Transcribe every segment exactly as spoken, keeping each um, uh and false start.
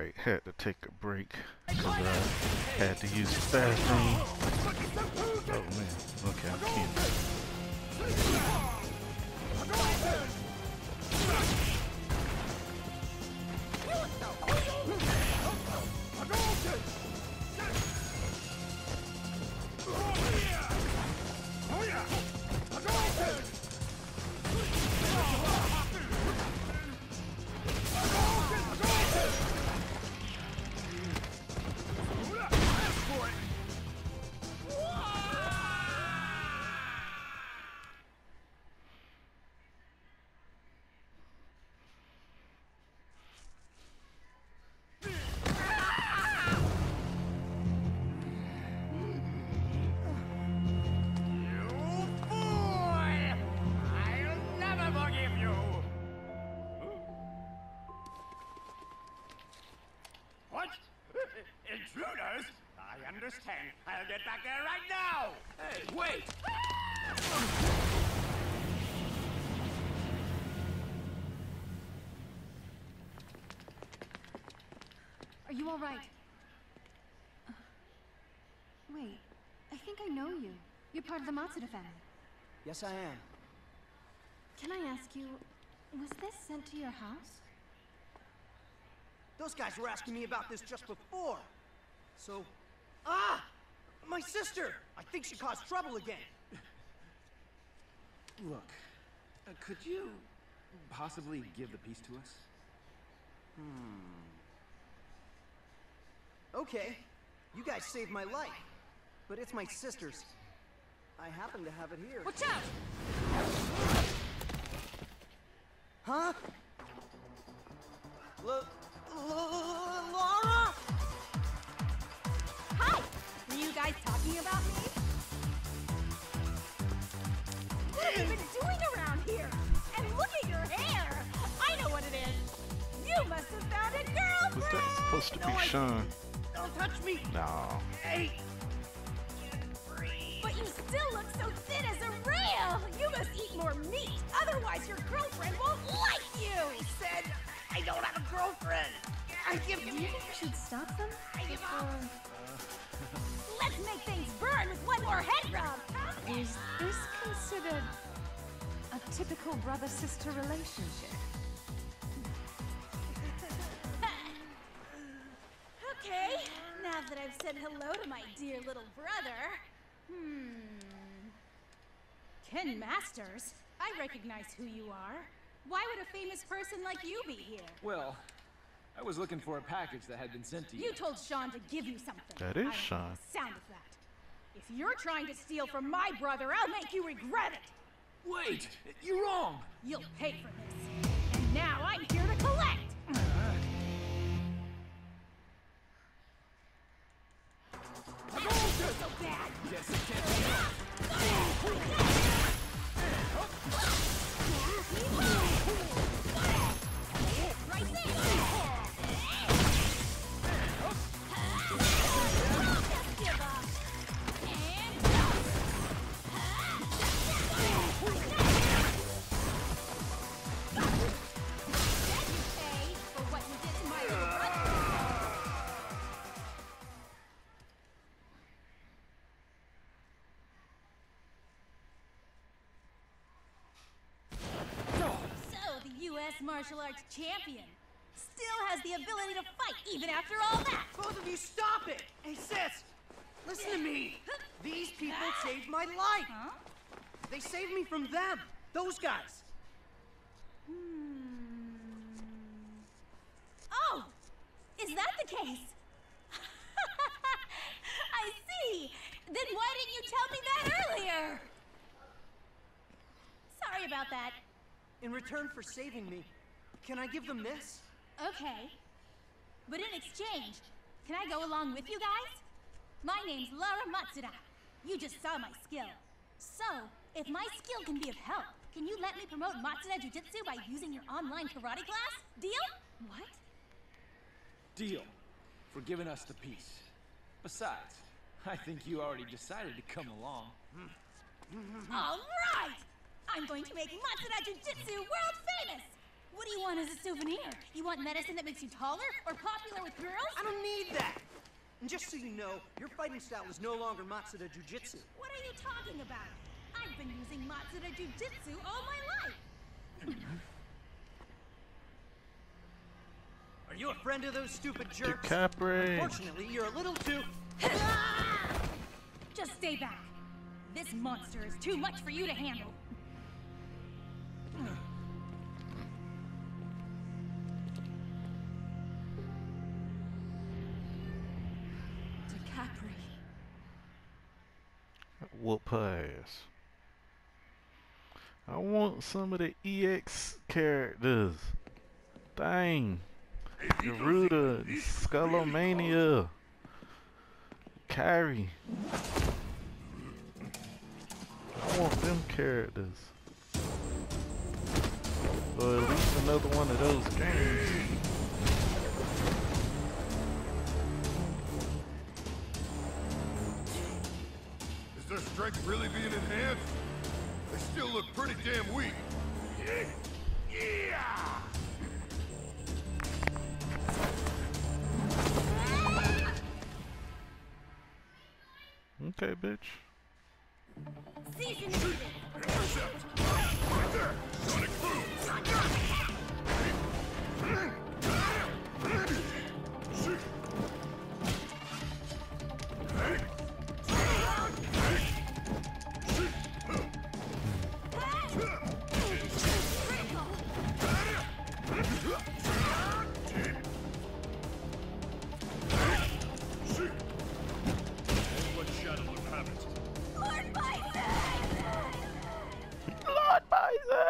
Alright, had to take a break because I had to use the bathroom. Oh man, okay, I can't. Intruders? I understand. I'll get back there right now! Hey, wait! Are you all right? Uh, wait, I think I know you. You're part of the Matsuda family. Yes, I am. Can I ask you, was this sent to your house? Those guys were asking me about this just before. So... Ah! My sister! I think she caused trouble again. Look, uh, could you possibly give the piece to us? Hmm... Okay, you guys saved my life. But it's my sister's. I happen to have it here. Watch out! Huh? L- L- Laura? Hi! Were you guys talking about me? What have you been doing around here? And look at your hair! I know what it is! You must have found a girlfriend! Was that supposed to be No, I- Sean? Don't touch me! No. Hey! But you still look so thin as a rail! You must eat more meat, otherwise your girlfriend won't like you! I said I don't have a girlfriend! I give Do you think we should stop them? Before... Let's make things burn with one more head rub! Is this considered a typical brother-sister relationship? Okay, now that I've said hello to my dear little brother... Hmm... Ken Masters, I recognize who you are. Why would a famous person like you be here? Well, I was looking for a package that had been sent to you. You told Sean to give you something. That is I don't Sean. like the sound of that. If you're trying to steal from my brother, I'll make you regret it. Wait! You're wrong! You'll pay for this. And now I'm here to collect. So bad. Yes, it can. Right there. Just give up. And then you pay for what you did to my little brother. So, the U S martial arts champion still has the ability to fight even after all that! Both of you stop it! Hey, sis! Listen to me! These people saved my life! Huh? They saved me from them! Those guys! Hmm. Oh! Is that the case? I see! Then why didn't you tell me that earlier? Sorry about that. In return for saving me, can I give them this? Okay. But in exchange, can I go along with you guys? My name's Laura Matsuda. You just saw my skill. So, if my skill can be of help, can you let me promote Matsuda Jiu-Jitsu by using your online karate class? Deal? What? Deal. For giving us the piece. Besides, I think you already decided to come along. All right! I'm going to make Matsuda Jiu-Jitsu world famous! What do you want as a souvenir? You want medicine that makes you taller or popular with girls? I don't need that! And just so you know, your fighting style is no longer Matsuda Jujitsu. What are you talking about? I've been using Matsuda Jujitsu all my life! Are you a friend of those stupid jerks? Capri. Unfortunately, you're a little too... Just stay back. This monster is too much for you to handle. DeCapri. Whoop her ass. I want some of the E X characters. Dang. Garuda, Skullomania, Kyrie. I want them characters. Or at least another one of those games. Is their strength really being enhanced? They still look pretty damn weak. Yeah! Okay, bitch. Season ended. Intercept! Right there! Sonic boom! Lord Bison! Lord Bison!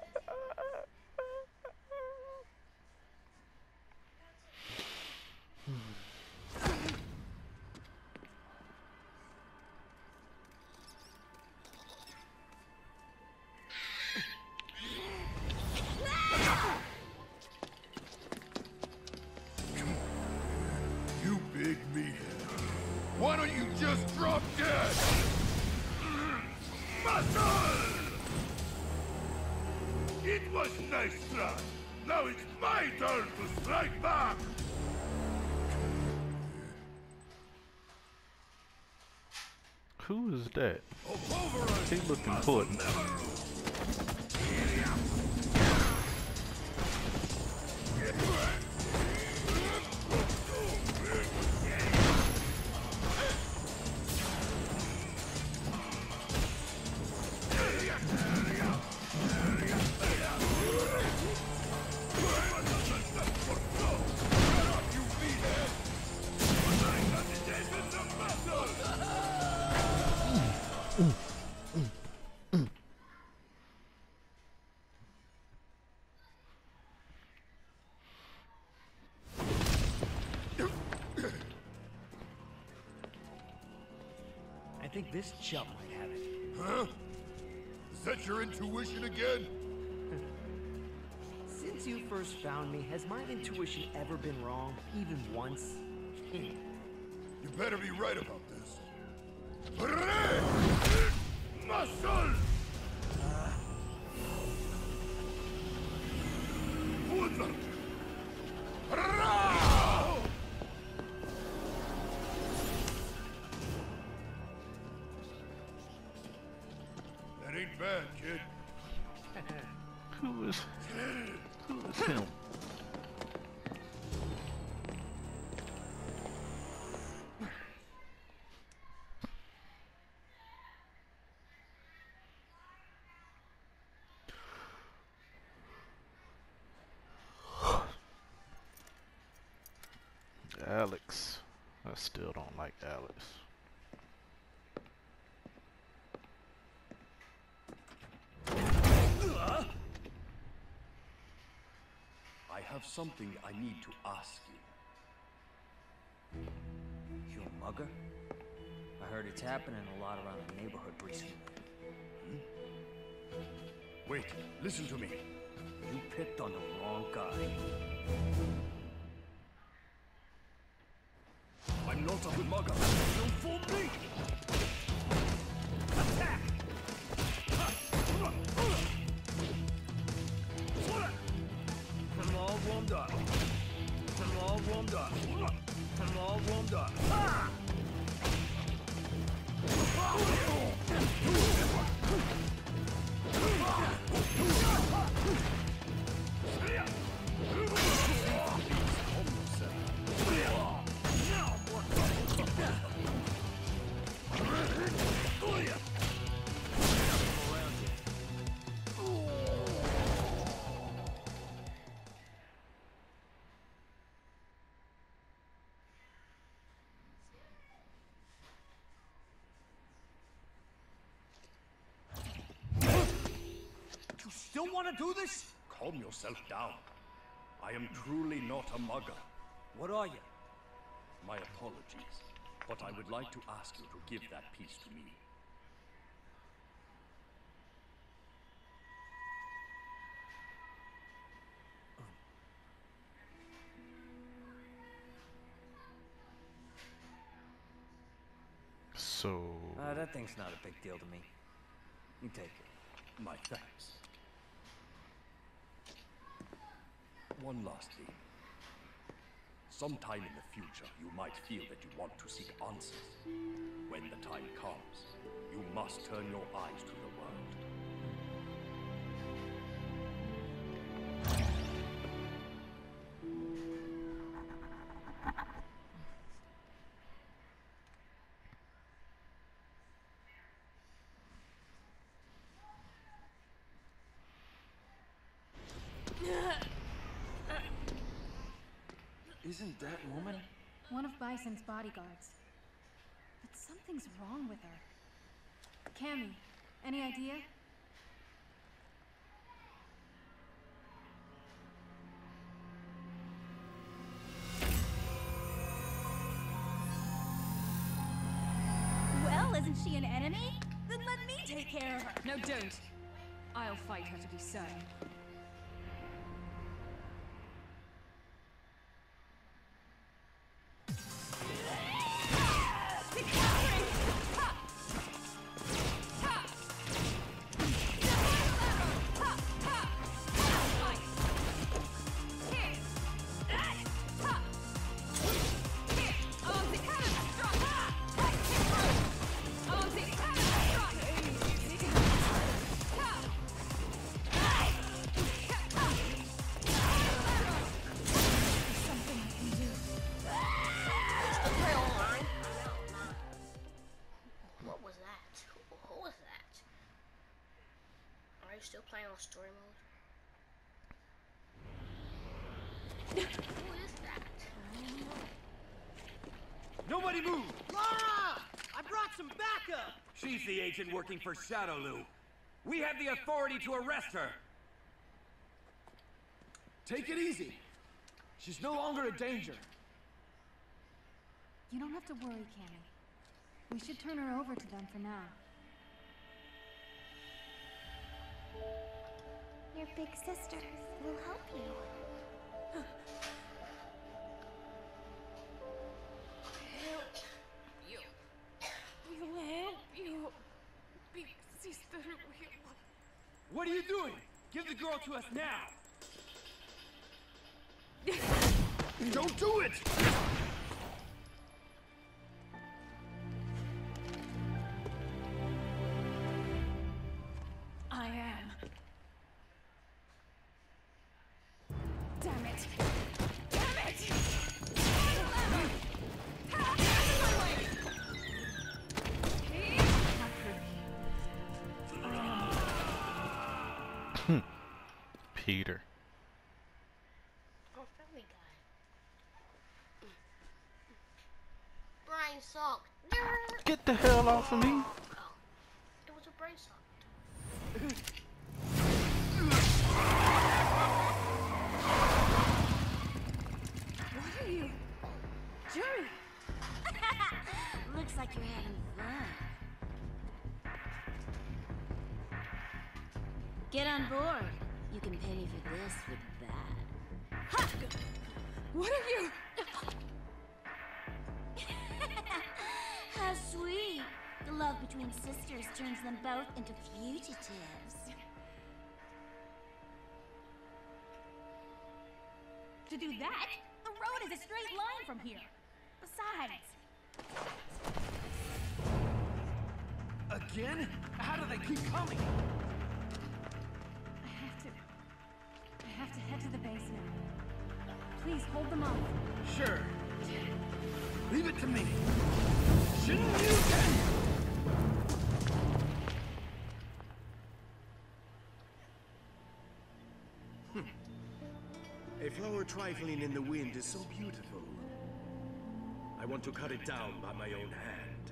You big meathead. Why don't you just drop dead? Muscle! It was nice try. Now it's my turn to strike back. Who is that? A pulverize He look important. I think this chump might have it. Huh? Is that your intuition again? Since you first found me, has my intuition ever been wrong? Even once? You better be right about this. Muscle! Woodland! That ain't bad, kid. Who is, who is him? Alex. I still don't like Alex. I have something I need to ask you. You a mugger? I heard it's happening a lot around the neighborhood recently. Hmm? Wait, listen to me. You picked on the wrong guy. I'm not a mugger. Don't fool me! Attack! still want to do this? Calm yourself down. I am truly not a mugger. What are you? My apologies, but I would like to ask you to give that piece to me. So... Uh, that thing's not a big deal to me. You take it. My thanks. One last thing. Sometime in the future, you might feel that you want to seek answers. When the time comes, you must turn your eyes to the world. Isn't that woman? One of Bison's bodyguards. But something's wrong with her. Cammy, any idea? Well, isn't she an enemy? Then let me take care of her. No, don't. I'll fight her to be certain. Still playing on story mode? Who is that? Nobody move! Lara! I brought some backup! She's the agent working for Shadowloo. We have the authority to arrest her. Take it easy. She's no longer a danger. You don't have to worry, Cammy. We should turn her over to them for now. Your big sister will help you. Help you. We'll help you. Big sister will. What are you doing? Give the girl to us now. Don't do it! I am. Damn it! Damn it! Peter. Oh, family guy. Brain sock. Get the hell off of me! Oh, it was a brain sock. What are you? Jerry! Looks like you're having fun. Get on board. You can pay me for this with that. Ha! What are you? How sweet. The love between sisters turns them both into fugitives. To do that, the road is a straight line from here. Besides... Again? How do they keep coming? I have to... I have to head to the base now. Please hold them off. Sure. Leave it to me. Shouldn't you then? A flower trifling in the wind is so beautiful. I want to cut it down by my own hand.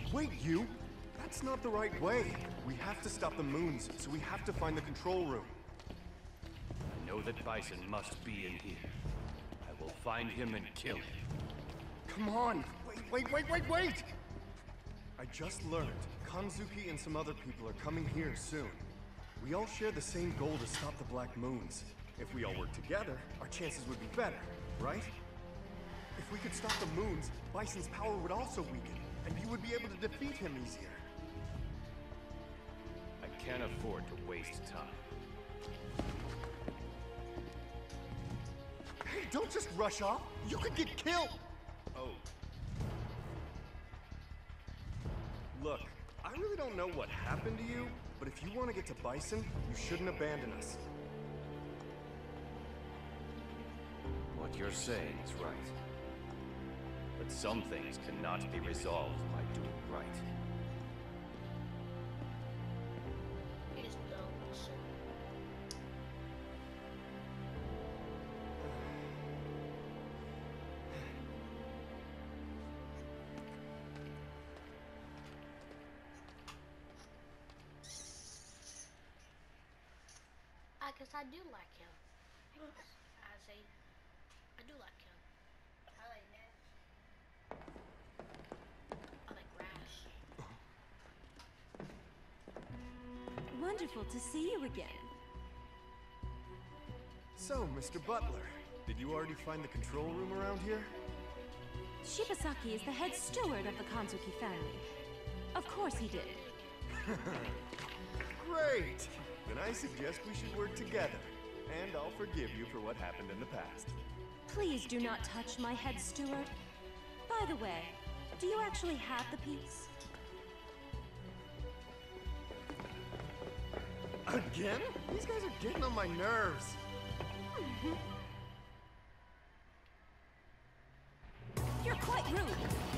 Wait, you! That's not the right way. We have to stop the moons, so we have to find the control room. I know that Bison must be in here. I will find him and kill him. Come on! Wait, wait, wait, wait, wait! I just learned Kanzuki and some other people are coming here soon. We all share the same goal to stop the Black Moons. If we all work together, our chances would be better, right? If we could stop the moons, Bison's power would also weaken, and you would be able to defeat him easier. I can't afford to waste time. Hey, don't just rush off! You could get killed! Oh. Look, I really don't know what happened to you, but if you want to get to Bison, you shouldn't abandon us. What you're saying is right. But some things cannot be resolved by doing right. I guess I do like him. I say, I do like him. I like Nash. I like Rash. Wonderful to see you again. So, Mister Butler, did you already find the control room around here? Shibasaki is the head steward of the Kanzuki family. Of course he did. Great! Then I suggest we should work together. And I'll forgive you for what happened in the past. Please do not touch my head steward. By the way, do you actually have the piece? Again? These guys are getting on my nerves. You're quite rude.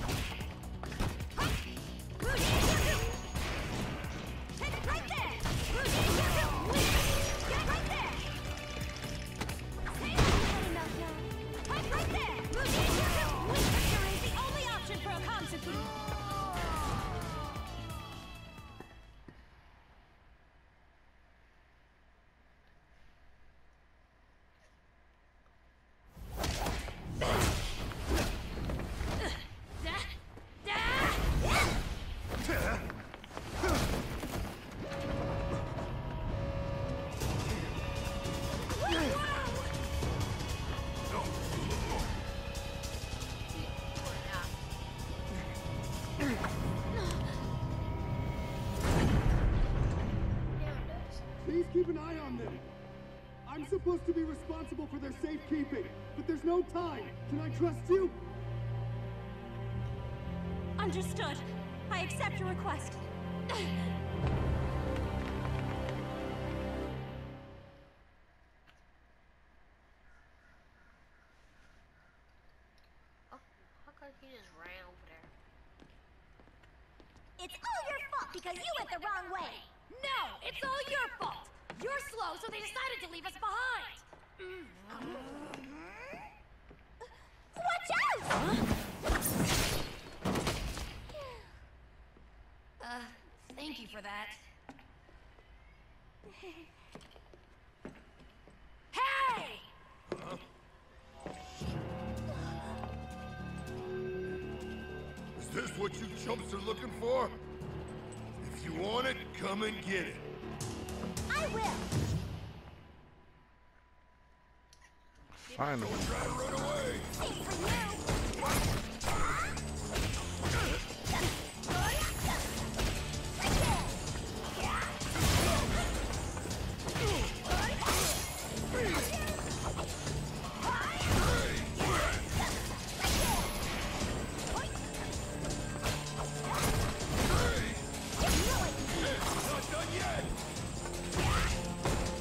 Take it right there! Get right there! Say that, Melchior. Right, right there! Victory is the only option for a Kanzuki. Please keep an eye on them. I'm supposed to be responsible for their safekeeping, but there's no time. Can I trust you? Understood. I accept your request. How come he just ran over there? It's all your fault because you went the wrong way. No, it's all your fault. You're slow, so they decided to leave us behind. Watch out! Uh, thank you for that. Hey! Huh? Is this what you chumps are looking for? If you want it, come and get it. I will. Finally. Don't try to run away. Same for you.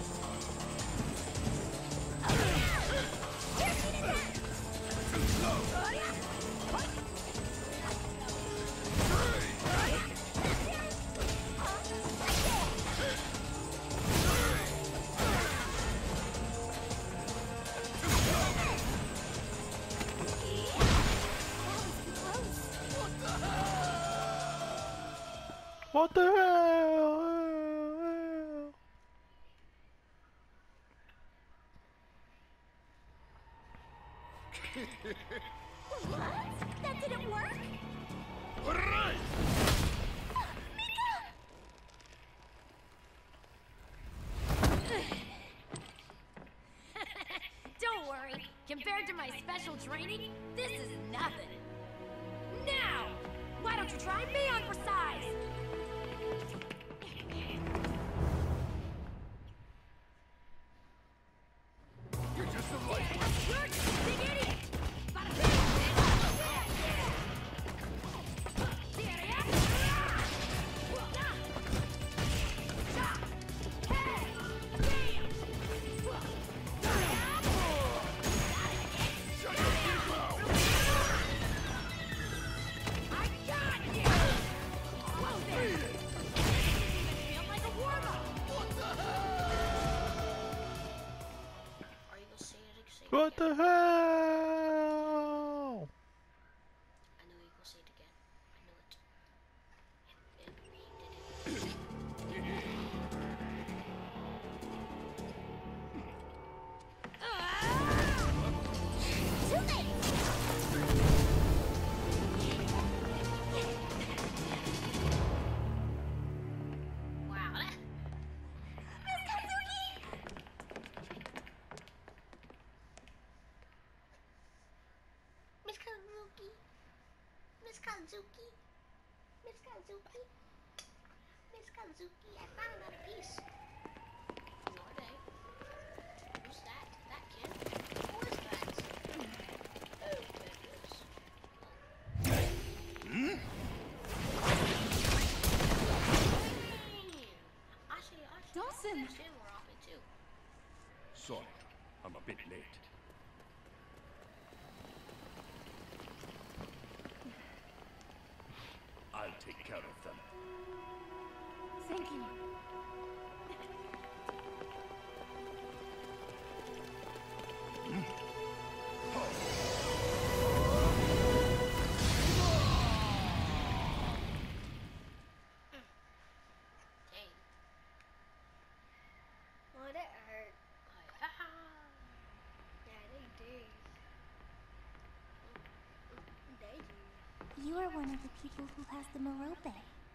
Too slow! What the hell? What? That didn't work? Right. Don't worry. Compared to my special training, this is nothing. Now, why don't you try me on for size? You're just a light. You're just a big idiot. Bada What the hell? I know you go say it again. I know it. And, and we did it. Too late! Wow, that... Miss Kazuki! Miss Kazuki. Miss Kazuki. Miss Kazuki. Miss Kazuki, I found another piece. Who are they? Who's that? That kid? Who is that? Oh, goodness. Hmm? Actually, actually, Dawson! Tim were off it too. Sorry, I'm a bit late. I'll take care of them. Thank you. Dang. Oh, that hurt. Yeah, they did. They did. You are one of the people who has the Morobe.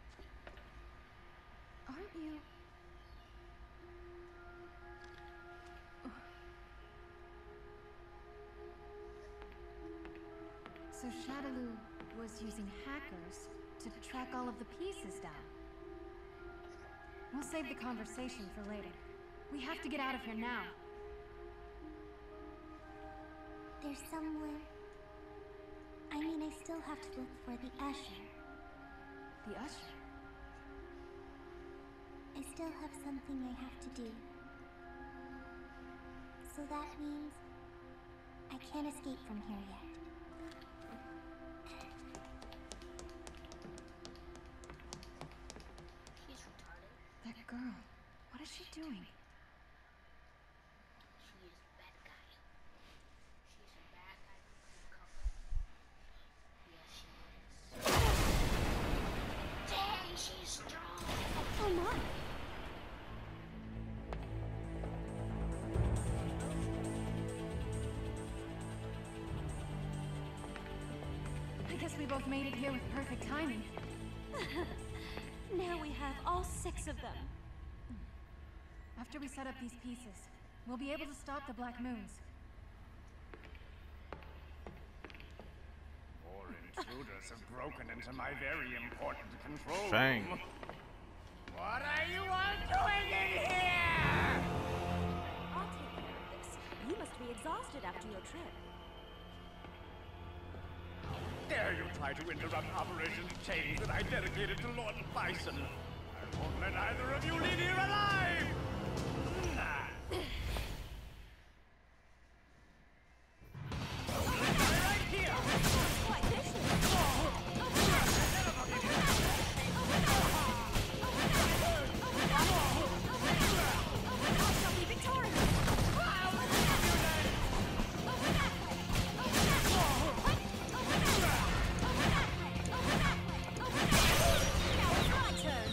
Aren't you? So Shadaloo was using hackers to track all of the pieces down. We'll save the conversation for later. We have to get out of here now. There's someone... I mean, I still have to look for the Usher. The Usher? I still have something I have to do. So that means... I can't escape from here yet. He's retarded. That girl. What is she doing? She is a bad guy. She's a bad guy from the cover. Yes, she is. Dang, she's strong. Oh my! I guess we both made it here with perfect timing. Now we have all six of them. After we set up these pieces, we'll be able to stop the Black Moons. More intruders have broken into my very important control Fang. room. What are you all doing in here? I'll take care of this. You must be exhausted after your trip. Dare you try to interrupt Operation Change that I dedicated to Lord Bison? I won't let either of you leave here alive! Nah. Right here! Quite vicious. I shall be victorious. Now it's my turn.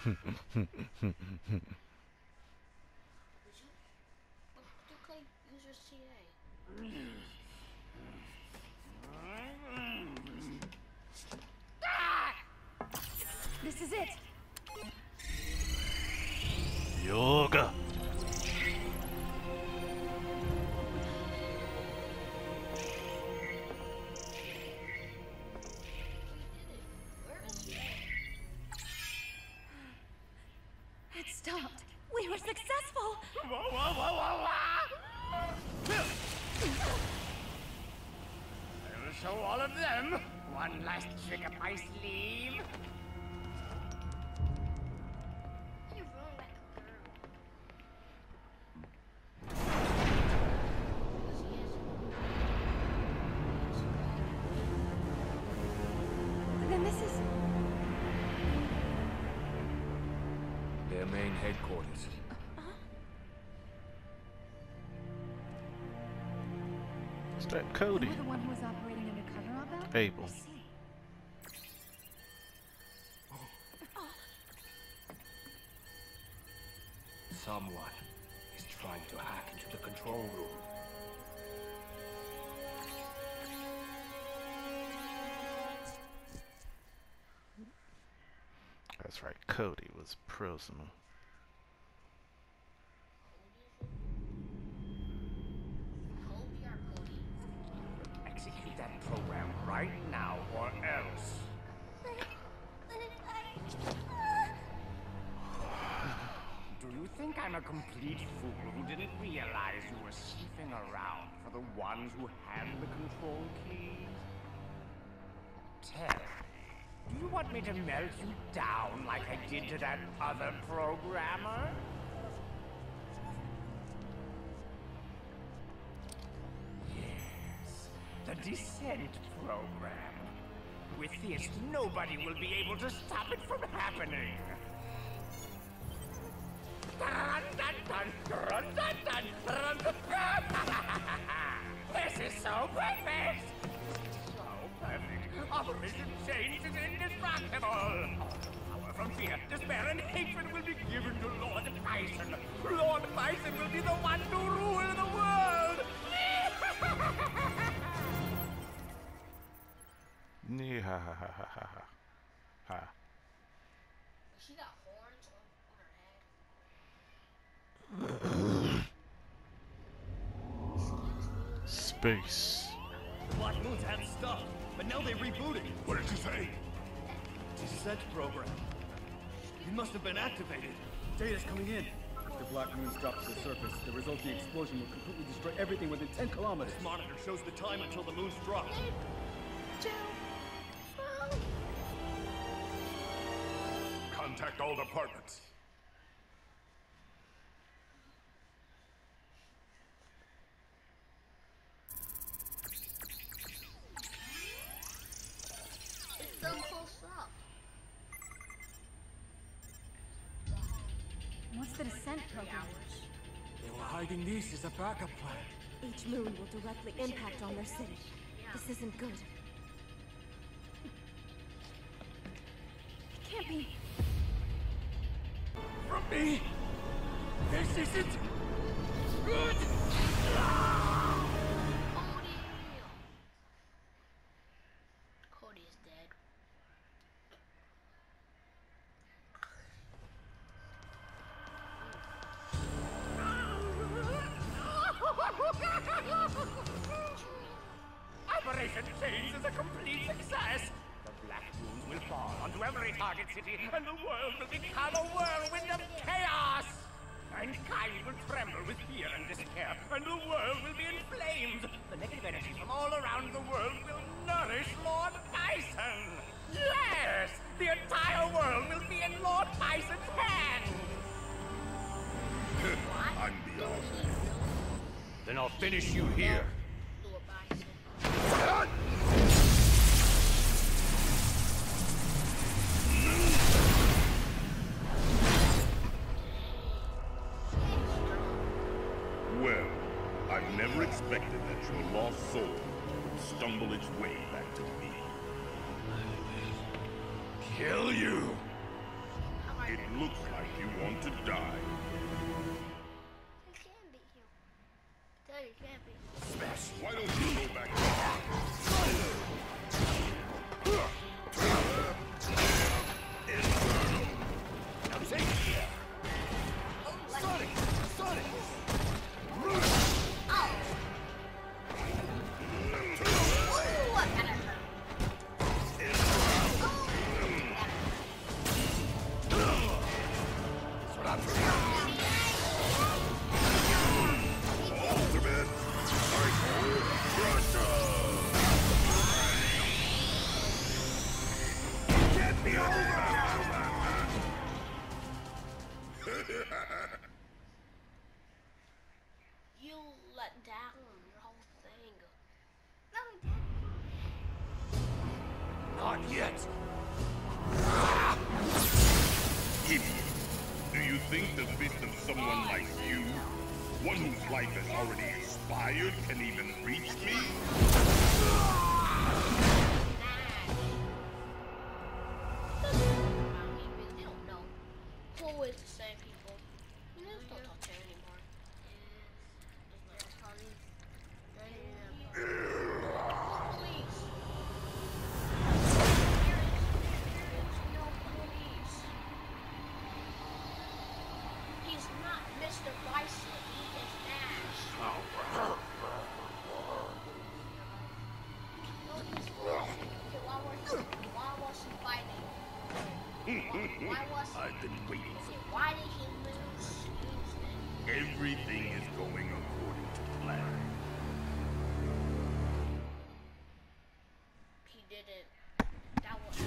click user C A. This is it. Yoga. It stopped. We were successful. Whoa, whoa, whoa, whoa, whoa! I'll show all of them one last trick up my sleeve. You ruined that girl. Then this is... Their main headquarters. Is that Cody? You're the one who was operating undercover, Abel? Abel. I see. Someone is trying to hack into the control room. That's right, Cody was prisoner. Execute that program right now, or else. Do you think I'm a complete fool who didn't realize you were sniffing around for the ones who had the control keys? Tell me, do you want me to melt you down like I did to that other programmer? Yes, the Descent program. With this, nobody will be able to stop it from happening. Dun, dun, dun, dun, dun, dun, dun, dun. This is so perfect! So perfect. Operation Change is indestructible. All the power from fear, despair, and hatred will be given to Lord Bison. Lord Bison will be the one to rule the world. Nee, ha ha ha ha ha ha. She got horns on, on her head. Space. The Black Moons had stuff, but now they rebooted. What did you say? Descent program. It must have been activated. Data's coming in. If the Black Moons drop to the surface, the resulting explosion will completely destroy everything within ten kilometers. This monitor shows the time until the moons drop. Contact all departments. It's so close up. What's the Descent program? They were hiding these as a backup plan. Each moon will directly impact on their city. This isn't good. It can't be. From me, this isn't good. Cody is dead. Operation Change is a complete success. The Black Moons will fall onto every target city, and the world will become a whirlwind of chaos. Mankind will tremble with fear and despair, and the world will be in flames. The negative energy from all around the world will nourish Lord Bison. Yes, the entire world will be in Lord Bison's hands. I'm beyond. Then I'll finish you here. Lord Bison. Well, I've never expected that your lost soul would stumble its way back to me. Kill you! How It looks like you want to die. You can't beat him. Tell you can't beat him. Smash! Why don't you go back to Now take it here! Sonic! Sonic! You let down your whole thing. Not yet. Idiot. Do you think the fist of someone like you, one whose life has already expired, can even reach me? They don't know. Always the same people. You know, don't talk to her anymore. Police. No police. He's not Mister Bison. He is Nash. No, he's not. Okay, why was why was he fighting? Why was he? I've been waiting for Okay, why did he lose? Everything is going according to plan. He didn't. That was.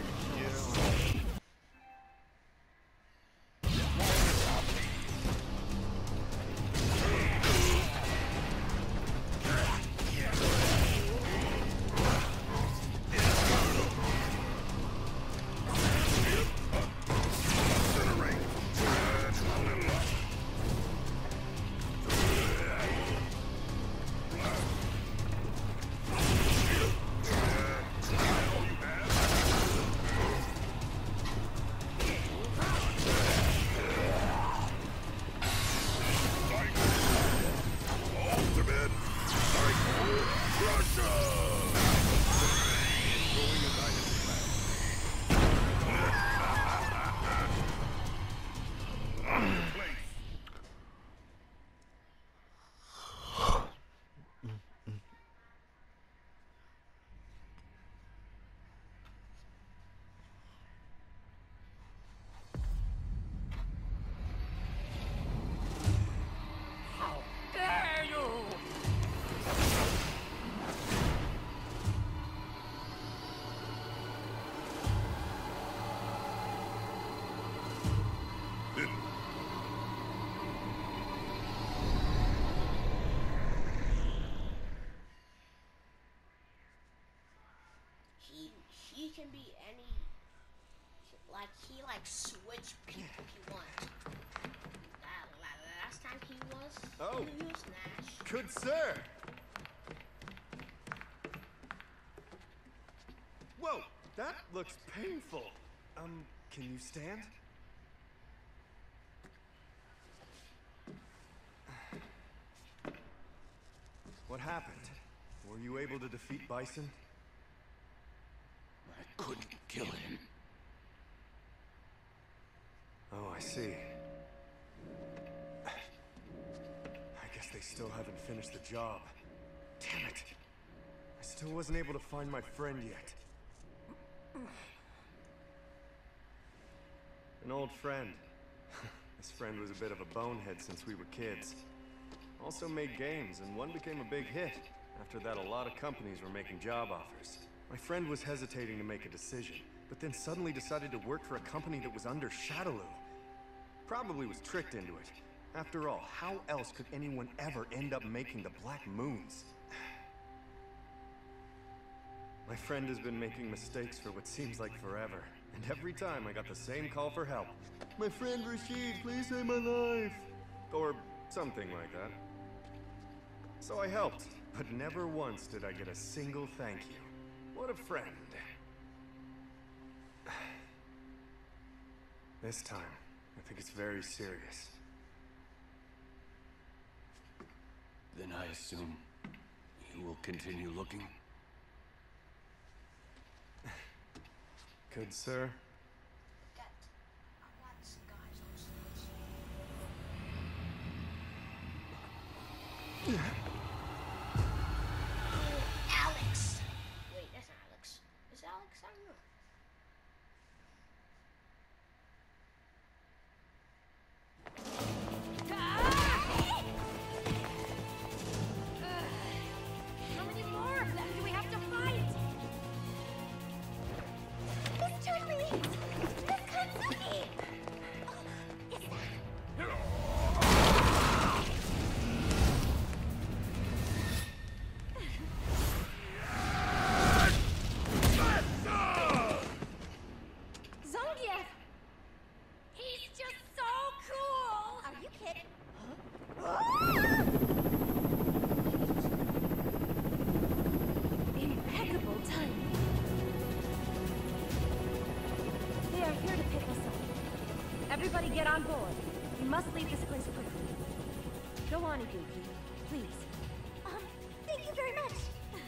He he can be any, like he like switch people he wants. That last time he was Oh. he was Nash. Good sir! Whoa, that looks painful. Um, can you stand? What happened? Were you able to defeat Bison? I couldn't kill him. Oh, I see. I guess they still haven't finished the job. Damn it! I still wasn't able to find my friend yet. An old friend. This friend was a bit of a bonehead since we were kids. Also made games, and one became a big hit. After that, a lot of companies were making job offers. My friend was hesitating to make a decision, but then suddenly decided to work for a company that was under Shadaloo. Probably was tricked into it. After all, how else could anyone ever end up making the Black Moons? My friend has been making mistakes for what seems like forever, and every time I got the same call for help. My friend Rashid, please save my life! Or something like that. So I helped, but never once did I get a single thank you. What a friend. This time, I think it's very serious. Then I assume you will continue looking? Good, sir. Alex! Wait, that's not Alex. Is it Alex? I don't know. How many more of them do we have to fight? Miss Turtley! Miss Kanzuki! Zangief! He's just so cool! Are you kidding? Impeccable timing. They are here to pick us up. Everybody get on board. We must leave this place quickly. Go on, Ibuki. Please. Um, thank you very much.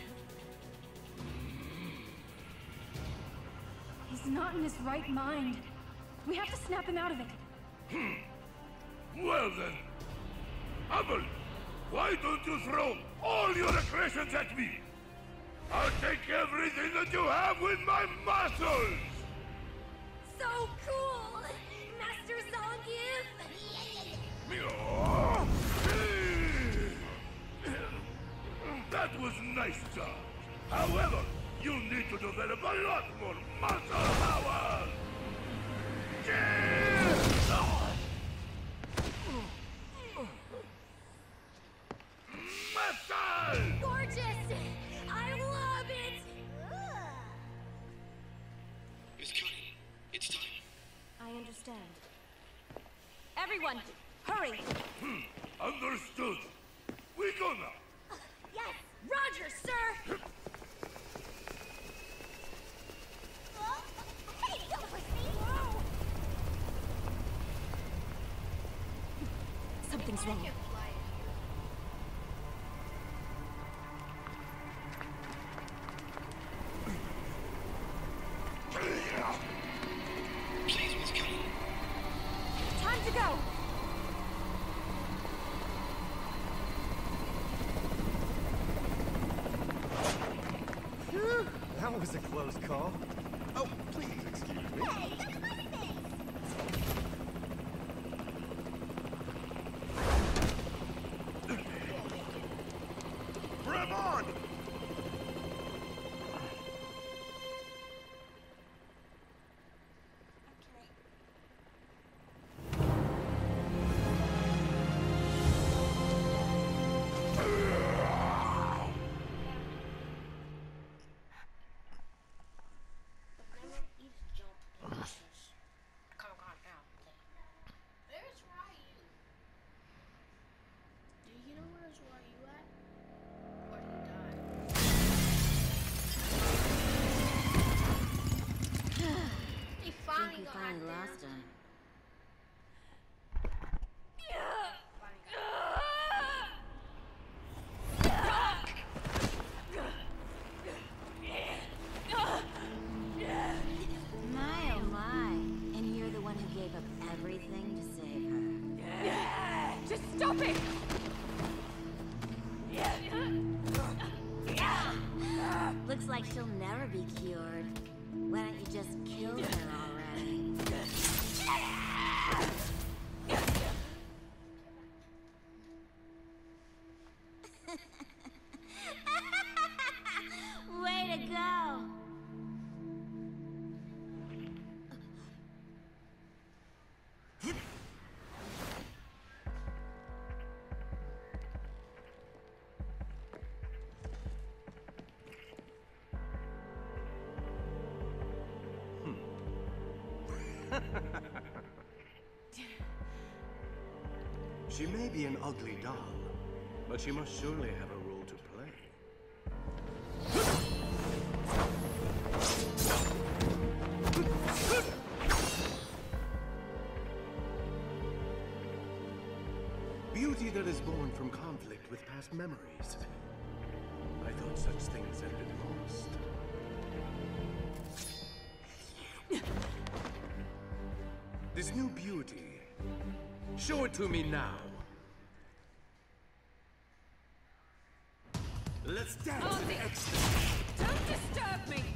He's not in his right mind. We have to snap him out of it. Well then, Abel, why don't you throw all your aggressions at me? I'll take everything that you have with my muscles! So cool! Master Zangief! That was nice, John. However, you need to develop a lot more muscle power! Muscle! Gorgeous! I love it! Miss Cunning, it's time. I understand. Everyone, hurry! Hmm, understood. We go now. Yes! Roger, sir! Hey, don't push me! Something's wrong. Please, Miss Cunning. Time to go! Phew, that was a close call. Oh, please excuse me. Hey, look at my face! Grab on! Never even jump places. Come on out there. Where's Ryu? Do you know where's Ryu at? Or did he die? He finally think we got finally there. lost him. My oh my. And you're the one who gave up everything to save her. Just stop it! Looks like she'll never be cured. Why don't you just kill her already? Way to go! She may be an ugly doll, but she must surely have a role to play. from conflict with past memories. I thought such things had been lost. This new beauty. Show it to me now. Let's dance in ecstasy. Don't disturb me!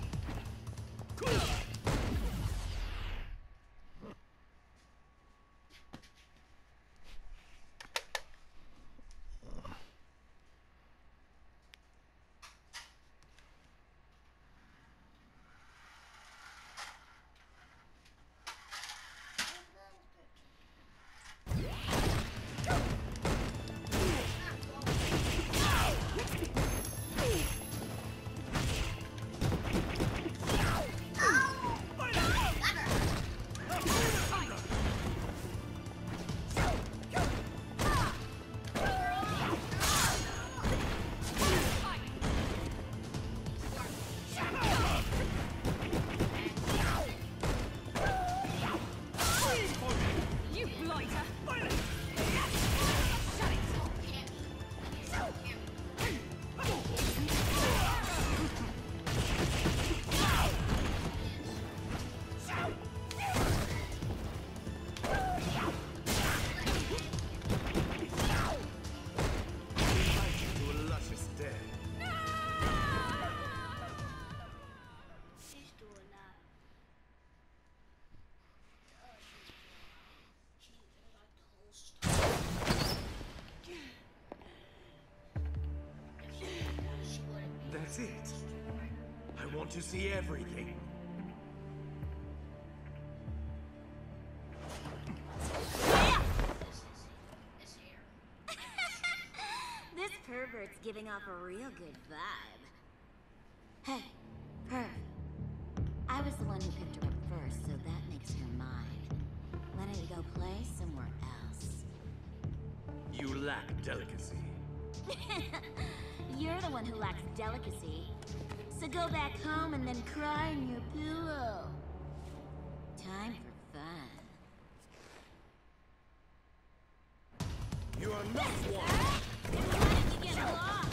That's it. I want to see everything. This pervert's giving off a real good vibe. Hey, Perv. I was the one who picked her up first, so that makes her mine. Ready to go play somewhere else. You lack delicacy. You're the one who lacks delicacy. So go back home and then cry in your pillow. Time for fun. You are not one. You get lost.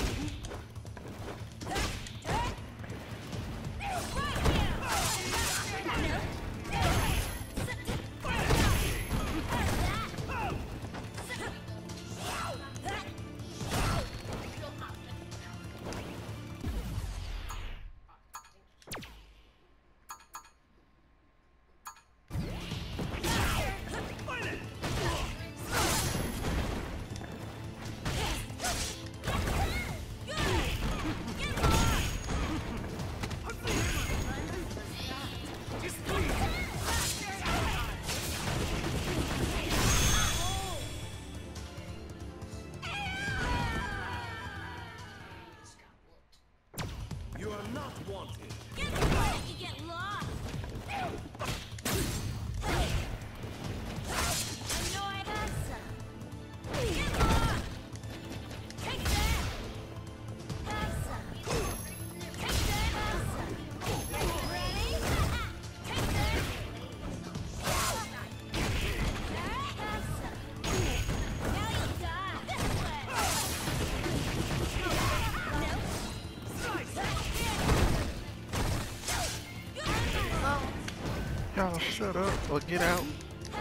You are not wanted. Get away, you get lost. Annoyed us. Get lost. Take that. Have some. Take that. Have some. Ready? Take that. Have some. Now you die. This way. Nope. Y'all shut up or get out.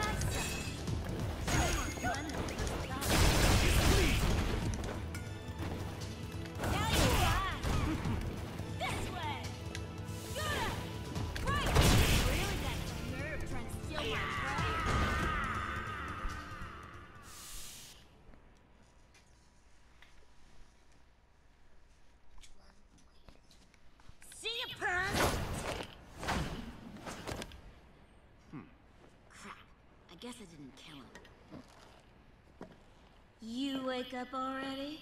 See you, Pearl. I guess I didn't kill him. You wake up already?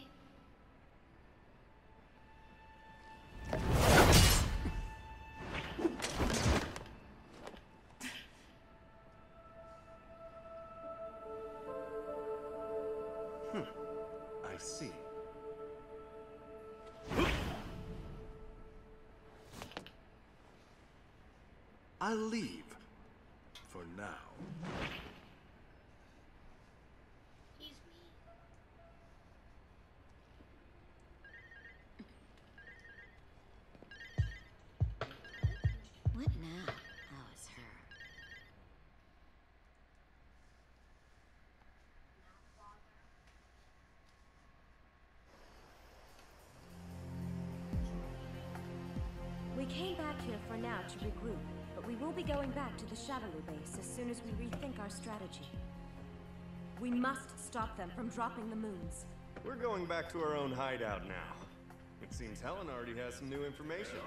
Hmm. I see. I'll leave. For now. What now? Oh, it's her. We came back here for now to regroup, but we will be going back to the Shadaloo base as soon as we rethink our strategy. We must stop them from dropping the moons. We're going back to our own hideout now. It seems Helen already has some new information.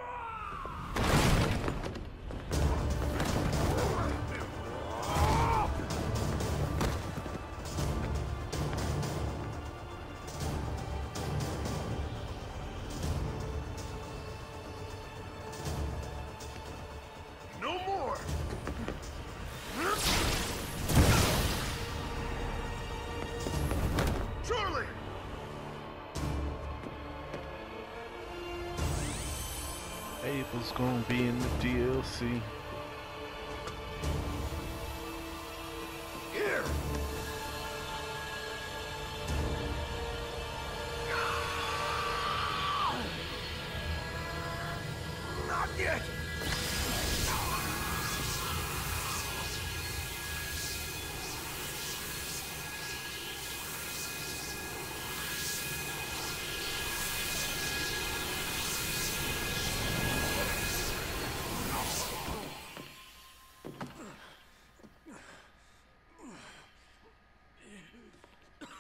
No more! Charlie! Abel's gonna be in the D L C. Here! Not yet!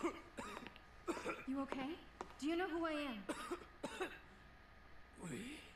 You okay? Do you know who I am? We...